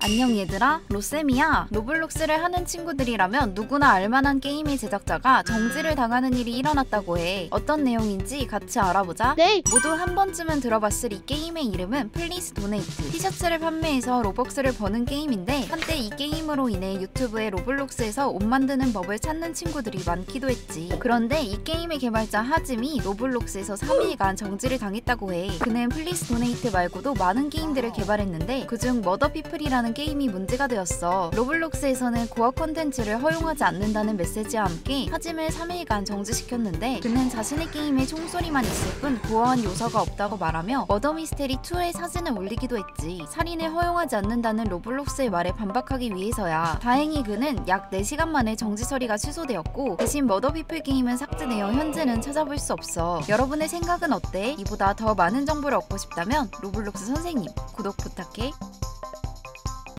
안녕 얘들아, 로쌤이야. 로블록스를 하는 친구들이라면 누구나 알만한 게임의 제작자가 정지를 당하는 일이 일어났다고 해. 어떤 내용인지 같이 알아보자. 네. 모두 한 번쯤은 들어봤을 이 게임의 이름은 플리즈 도네이트. 티셔츠를 판매해서 로벅스를 버는 게임인데 한때 이 게임으로 인해 유튜브에 로블록스에서 옷 만드는 법을 찾는 친구들이 많기도 했지. 그런데 이 게임의 개발자 하짐이 로블록스에서 3일간 정지를 당했다고 해. 그는 플리즈 도네이트 말고도 많은 게임들을 개발했는데 그중 머더피플이라는 게임이 문제가 되었어. 로블록스에서는 고어 컨텐츠를 허용하지 않는다는 메시지와 함께 하짐을 3일간 정지시켰는데 그는 자신의 게임에 총소리만 있을 뿐 고어한 요소가 없다고 말하며 머더미스테리2의 사진을 올리기도 했지. 살인을 허용하지 않는다는 로블록스의 말에 반박하기 위해서야. 다행히 그는 약 4시간 만에 정지 처리가 취소되었고 대신 머더피플 게임은 삭제되어 현재는 찾아볼 수 없어. 여러분의 생각은 어때? 이보다 더 많은 정보를 얻고 싶다면 로블록스 선생님 구독 부탁해.